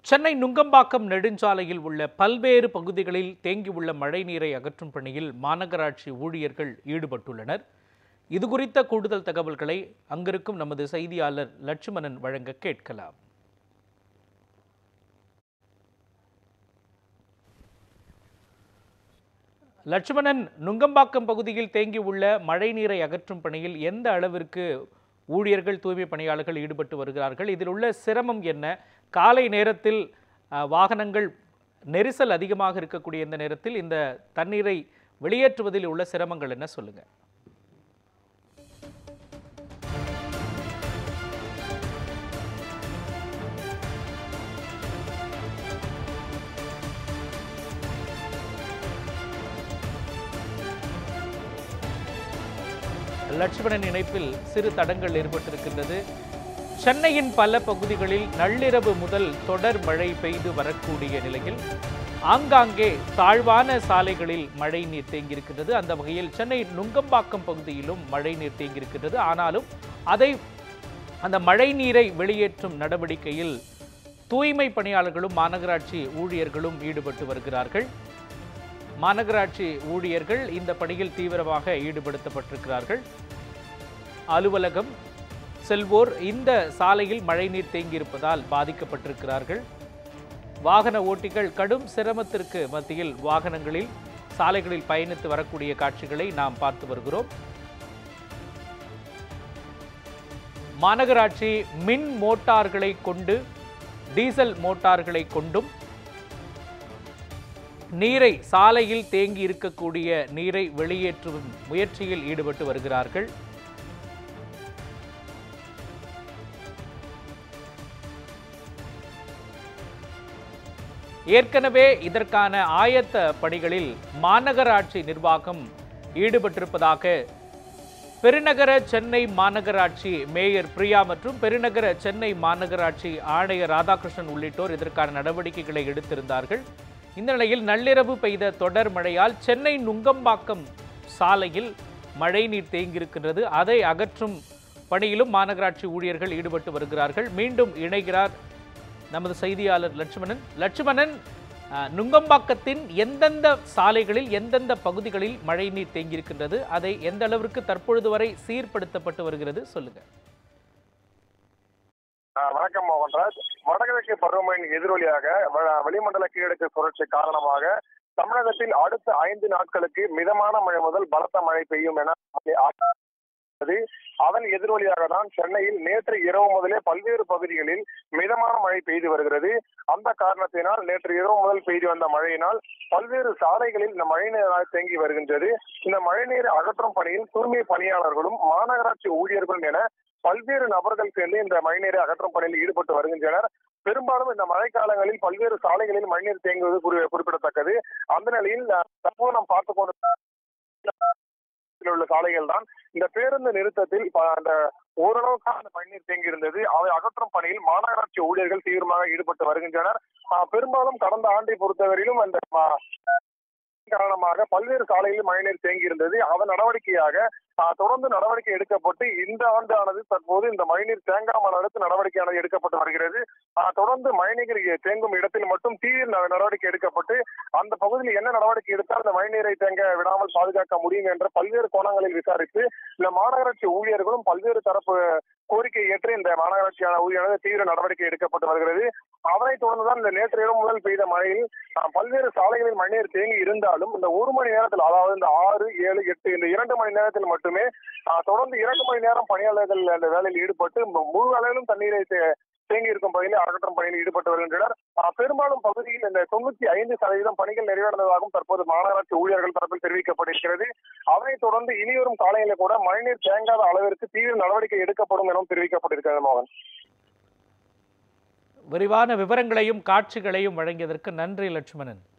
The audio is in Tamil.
சென்னை நுங்கம்பாக்கம் நெடுஞ்சாலையில் உள்ள பல்வேறு பகுதிகளில் தேங்கியுள்ள மழைநீரை அகற்றும் பணியில் மாநகராட்சி ஊழியர்கள் ஈடுபட்டுள்ளனர். இதுகுறித்த கூடுதல் தகவல்களை அங்கிருக்கும் நமது செய்தியாளர் லட்சுமணன் வழங்க கேட்கலாம். லட்சுமணன், நுங்கம்பாக்கம் பகுதியில் தேங்கியுள்ள மழைநீரை அகற்றும் பணியில் எந்த அளவிற்கு ஊழியர்கள், தூய்மை பணியாளர்கள் ஈடுபட்டு வருகிறார்கள்? இதில் உள்ள சிரமம் என்ன? காலை நேரத்தில் வாகனங்கள் நெரிசல் அதிகமாக இருக்கக்கூடிய இந்த நேரத்தில் இந்த தண்ணீரை வெளியேற்றுவதில் உள்ள சிரமங்கள் என்ன, சொல்லுங்க. லட்சுமணன் இணைப்பில் சிறு தடங்கள் ஏற்பட்டிருக்கின்றது. சென்னையின் பல பகுதிகளில் நள்ளிரவு முதல் தொடர் மழை பெய்து வரக்கூடிய நிலையில் ஆங்காங்கே தாழ்வான சாலைகளில் மழை நீர் தேங்கியிருக்கின்றது. அந்த வகையில் சென்னை நுங்கம்பாக்கம் பகுதியிலும் மழை நீர் தேங்கியிருக்கின்றது. ஆனாலும் அந்த மழை நீரை வெளியேற்றும் நடவடிக்கையில் தூய்மை பணியாளர்களும் மாநகராட்சி ஊழியர்களும் ஈடுபட்டு வருகிறார்கள். மாநகராட்சி ஊழியர்கள் இந்த பணியில் தீவிரமாக ஈடுபடுத்தப்பட்டிருக்கிறார்கள். அலுவலகம் செல்வோர் இந்த சாலையில் மழைநீர் தேங்கியிருப்பதால் பாதிக்கப்பட்டிருக்கிறார்கள். வாகன ஓட்டிகள் கடும் சிரமத்திற்கு மத்தியில் வாகனங்களில் சாலைகளில் பயணித்து வரக்கூடிய காட்சிகளை நாம் பார்த்து வருகிறோம். மாநகராட்சி மின் மோட்டார்களை கொண்டு, டீசல் மோட்டார்களை கொண்டும் நீரை, சாலையில் தேங்கி இருக்கக்கூடிய நீரை வெளியேற்றும் முயற்சியில் ஈடுபட்டு வருகிறார்கள். ஏற்கனவே இதற்கான ஆயத்த பணிகளில் மாநகராட்சி நிர்வாகம் ஈடுபட்டிருப்பதாக பெருநகர சென்னை மாநகராட்சி மேயர் பிரியா மற்றும் பெருநகர சென்னை மாநகராட்சி ஆணையர் ராதாகிருஷ்ணன் உள்ளிட்டோர் இதற்கான நடவடிக்கைகளை எடுத்திருந்தார்கள். இந்த நிலையில் நள்ளிரவு பெய்த தொடர் மழையால் சென்னை நுங்கம்பாக்கம் சாலையில் மழைநீர் தேங்கியிருக்கின்றது. அதை அகற்றும் பணியிலும் மாநகராட்சி ஊழியர்கள் ஈடுபட்டு வருகிறார்கள். மீண்டும் இணைகிறார் நமது செய்தியாளர் லட்சுமணன். நுங்கம்பாக்கத்தின் எந்தெந்த சாலைகளில், எந்தெந்த பகுதிகளில் மழைநீர் தேங்கியிருக்கின்றது, அதை எந்த அளவிற்கு தற்பொழுது வரை சீர்படுத்தப்பட்டு வருகிறது, சொல்லுங்க. வணக்கம் மோகன்ராஜ். வடகிழக்கு பருவமழையின் எதிரொலியாக வளிமண்டல கீழடுக்கு சுழற்சி காரணமாக தமிழகத்தில் அடுத்த 5 நாட்களுக்கு மிதமான மழை முதல் பலத்த மழை பெய்யும் என அதன் எதிரொலியாக தான் சென்னையில் நேற்று இரவு முதலே பல்வேறு பகுதிகளில் மிதமான மழை பெய்து வருகிறது. அந்த காரணத்தினால் நேற்று இரவு முதல் பெய்து வந்த மழையினால் பல்வேறு சாலைகளில் இந்த மழைநீர் தேங்கி வருகின்றது. இந்த மழைநீர் அகற்றும் பணியில் தூய்மை பணியாளர்களும் மாநகராட்சி ஊழியர்களும் என பல்வேறு நபர்கள் சேர்ந்து இந்த மழைநீரை அகற்றும் பணியில் ஈடுபட்டு வருகின்றனர். பெரும்பாலும் இந்த மழைக்காலங்களில் பல்வேறு சாலைகளில் மழைநீர் தேங்குவது குறிப்பிடத்தக்கது. அந்த நிலையில் தற்போது நாம் பார்த்துக் கொண்டு உள்ள சாலைகள் தான் இந்த பேருந்து நிறுத்தத்தில் அந்த ஓரளவுக்கான மழைநீர் தேங்கி இருந்தது. அவை அகற்றும் பணியில் மாநகராட்சி ஊழியர்கள் தீவிரமாக ஈடுபட்டு வருகின்றனர். பெரும்பாலும் கடந்த ஆண்டை பொறுத்தவரையிலும் அந்த காரணமாக பல்வேறு சாலைகளில் மழைநீர் தேங்கி இருந்தது. அதன் நடவடிக்கையாக தொடர்ந்து நடவடிக்கை எடுக்கப்பட்டு இந்த ஆண்டானது தற்போது இந்த மழைநீர் தேங்காமல் அடுத்து நடவடிக்கையானது எடுக்கப்பட்டு வருகிறது. தொடர்ந்து மழைநீர் தேங்கும் இடத்தில் மட்டும் தீவிர நடவடிக்கை எடுக்கப்பட்டு அந்த பகுதியில் என்ன நடவடிக்கை எடுத்தால் இந்த மழைநீரை தேங்க விடாமல் பாதுகாக்க முடியும் என்ற பல்வேறு கோணங்களில் விசாரித்து இந்த மாநகராட்சி ஊழியர்களும் பல்வேறு தரப்பு கோரிக்கை ஏற்று இந்த மாநகராட்சியான ஊழியர்கள் தீவிர நடவடிக்கை எடுக்கப்பட்டு வருகிறது. அதனைத் தொடர்ந்துதான் இந்த நேற்று இரவு முதல் பெய்த மழையில் பல்வேறு சாலைகளில் மழைநீர் தேங்கி இருந்தாலும் இந்த 1 மணி நேரத்தில், அதாவது இந்த 6, 7, 8 இந்த 2 மணி நேரத்தில் மட்டுமே தொடர்ந்து 2 மணி நேரம் பணியாளர்கள் அந்த வேலையில் ஈடுபட்டு முழு அளவிலும் தண்ணீரை தேங்கி இருக்கும் பகுதியில் அகற்றும் பணியில் ஈடுபட்டு வருகின்றனர். பெரும்பாலும் பகுதியில் இந்த 95% பணிகள் நிறைவடைந்ததாகவும் தற்போது மாநகராட்சி ஊழியர்கள் தரப்பில் தெரிவிக்கப்பட்டிருக்கிறது. அதனைத் தொடர்ந்து இனிவரும் காலையில கூட மழைநீர் தேங்காத அளவிற்கு தீவிர நடவடிக்கை எடுக்கப்படும் எனவும் தெரிவிக்கப்பட்டிருக்கிறது. மோகன், விரிவான விவரங்களையும் காட்சிகளையும் வழங்கியதற்கு நன்றி லட்சுமணன்.